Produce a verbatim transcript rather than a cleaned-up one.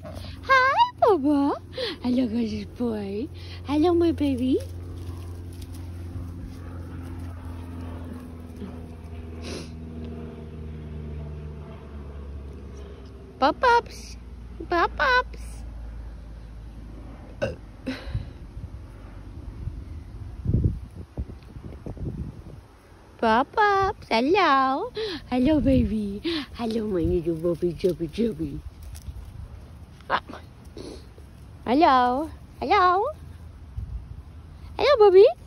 Hi, Baba. Hello, gorgeous boy. Hello, my baby. Pups. Pups. Pups. Hello. Hello, baby. Hello, my little Bobby, chubby, chubby. Hello. Hello. Hello, Bobby.